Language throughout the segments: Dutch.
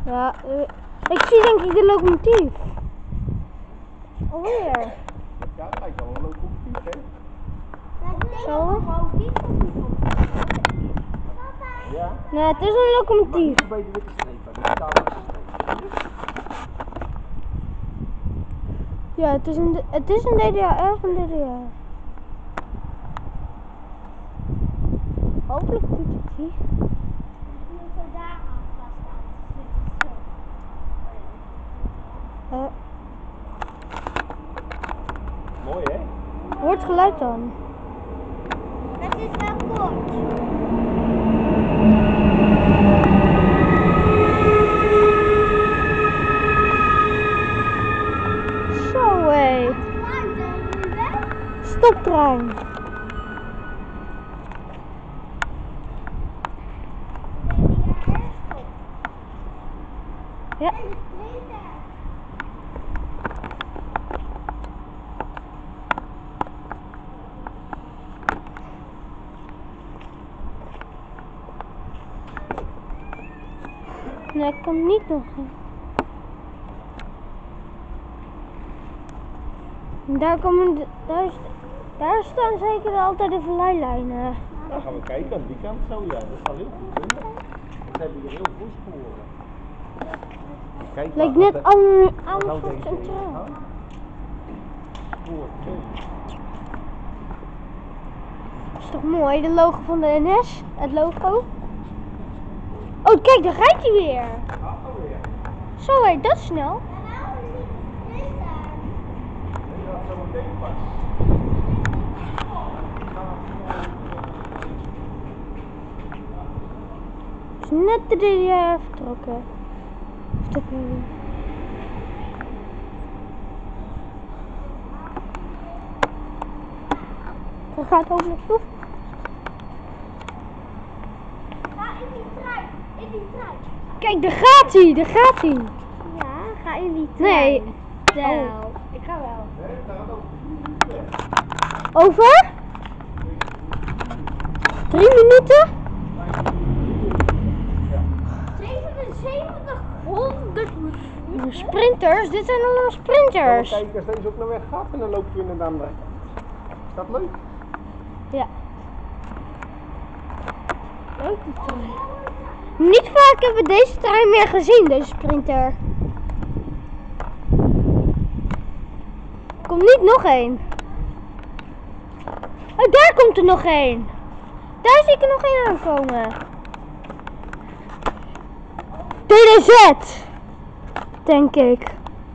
Ja, ik zie denk ik de locomotief. Alweer. Ja, het lijkt wel een locomotief, hè? Zo? Ja. Nee, het is een locomotief. Maar niet bij de witte strepen, die staan op de streep. Ja, het is een DDR, of een DDR. Hopelijk doet het die. Mooi, hè? Hoort geluid dan. Het is wel kort. Zo hé. Stoptrein. Ja. Nee, ik kan niet nog. Daar staan zeker altijd de verleilijnen. Dan gaan we kijken aan die kant zo, ja. Dat zal heel goed kunnen. Want we hebben hier heel veel sporen. Kijk, Lijkt net Amersfoort Centraal. Spoor 2. Is toch mooi, de logo van de NS, het logo. Oh kijk, daar rijdt hij weer. Alweer. Zo hé, dat is snel. Dat zo meteen pas. Is net de DDR vertrokken. Daar gaat ook naartoe. Ga in die trein. In die trein. Kijk, daar gaat hij, daar gaat hij. Ja, ga in die trein. Nee. Wel. Ik ga wel. Nee, daar gaat ook. Over? 3 minuten? 7700 Sprinters, dit zijn allemaal sprinters. Kijk, als deze ook naar weg gaat en dan lopen we in de andere. Is dat leuk? Ja. Leuk die trein. Niet vaak hebben we deze trein meer gezien, deze sprinter. Er komt niet nog één. Oh, daar komt er nog één. Daar zie ik er nog één aankomen. DDZ, denk ik.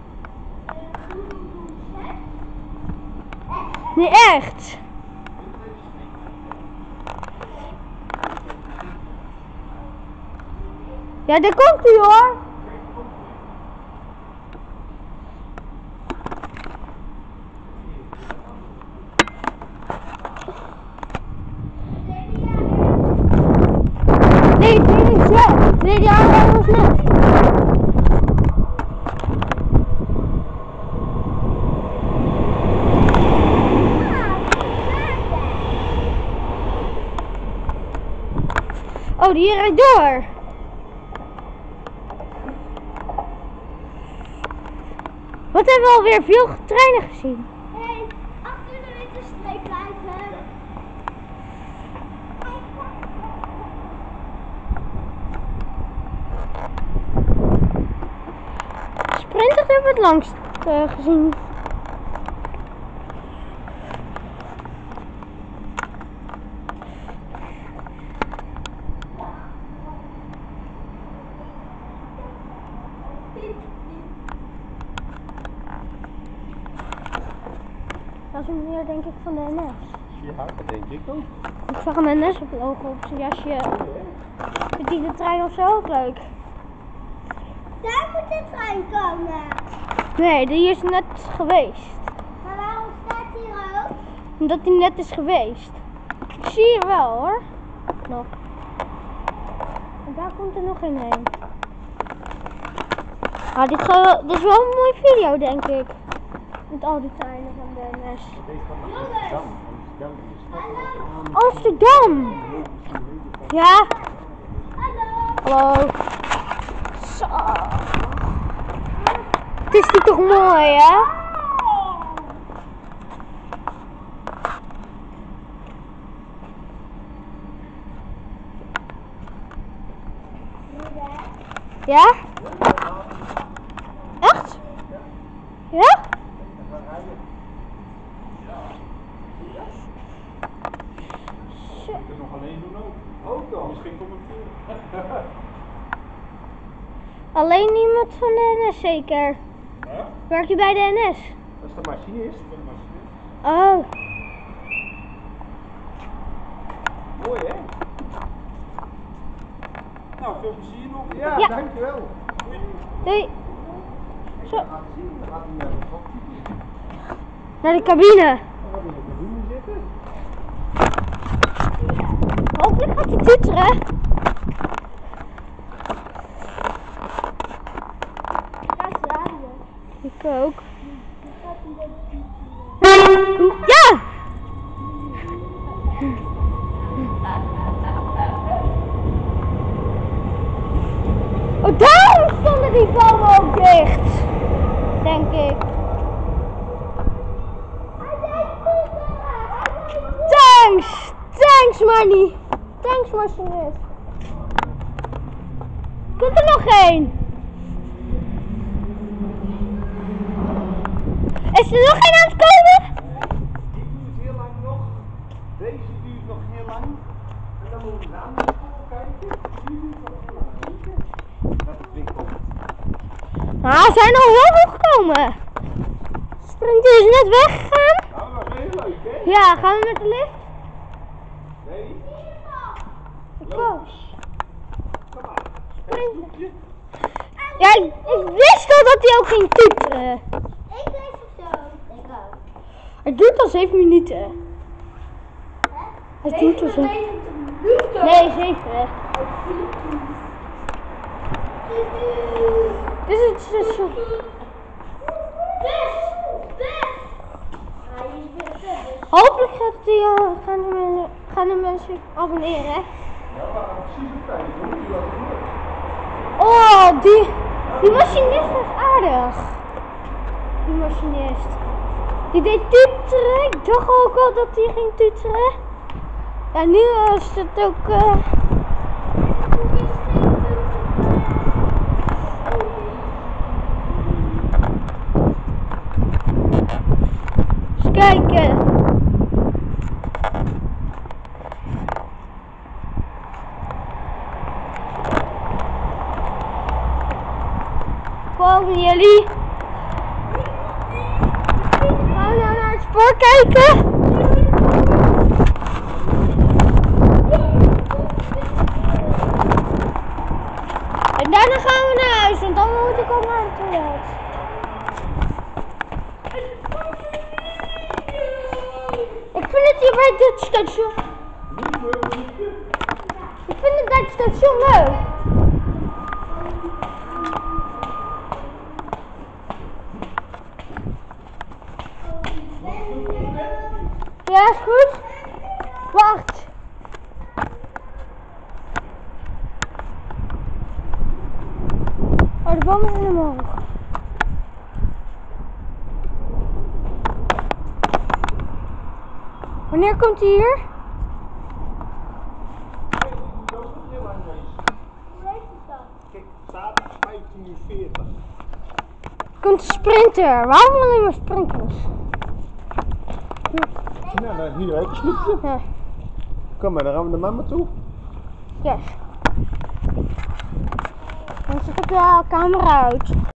Nee, echt. Ja, daar komt hij hoor. Nee, DDZ. Nee, die andere was net. Oh, die rijdt door. Wat hebben we alweer veel treinen gezien? Hey, achter de witte streep blijven. Sprinters hebben we het langst gezien. Dat is meer denk ik van de NS. Ja, dat denk ik ook. Ik zag een NS op logo op zijn jasje. Vindt hij de trein of zo ook leuk? Daar moet de trein komen. Nee, die is net geweest. Maar waarom staat hier ook? Omdat die net is geweest. Ik zie je wel hoor. Nog. En daar komt er nog een heen. Ah, dit is wel een mooie video denk ik. Met al die treinen van de NS. Deze van Amsterdam. Amsterdam! Ja? Hallo. Hallo. Zo. toch mooi, hè? Ja? Echt? Ja? Je kunt het nog alleen doen ook. Ook dan. Misschien commenteren. Alleen iemand van de NS zeker. Huh? Werk je bij de NS? Dat is de machinist. Oh. Mooi hè? Nou, veel plezier nog. Ja, Ja. dankjewel. Doei. Zo, Laat zien, dan gaat hij naar de kopje. naar de cabine. Dan gaat hij in de cabine zitten. Hopelijk gaat hij tuteren. Gaat radio. Ik ook. Gaat hij dat Ja! Oh, daarom stonden die bomen ook dicht. Denk ik. Thanks! Thanks, Manny! Thanks, machinist. Komt er nog één? Is er nog één aan het komen? Die duurt heel lang nog. Deze duurt nog heel lang. En dan moet je naar de school kijken. Die duurt nog heel lang. Weet je? Dat het weer komt. Ah, ze zijn al heel hoog gekomen. Sprinter is net weggegaan. Nou, dat was heel leuk hè? Ja, gaan we met de lift? Nee. Ik ook. Kom maar. Sprookje. Ja, ik wist al dat hij ook ging tuteren. Ik lees het zo. Ik ook. Het duurt al 7 minuten. Het duurt al 7 minuten. Nee, 7. Dit is het station. Hopelijk gaan de mensen abonneren. Ja, maar precies op tijd. Dan moet je dat doen. Oh, die machinist was aardig. Die machinist. Die deed tuteren. Ik dacht ook al dat hij ging tuteren. Ja, nu is het ook... Eens kijken. Komen jullie? Gaan we nou naar het spoor kijken? En daarna gaan we naar huis, want dan moet ik ook naar het toilet. Ik vind het hier bij dit station. Ik vind het bij het station leuk. Ja, is goed. Wacht. Oh, de bomen zijn omhoog. Wanneer komt hij hier? Dat is nog heel lang bezig. Hoe heet het dan? Kijk, zaterdag 15:40. Komt de sprinter. Waarom alleen maar sprinters? Nou, dan hier ook een snoepje. Ja. Kom maar, dan gaan we naar mama toe. Yes. Dan zet ik de camera uit.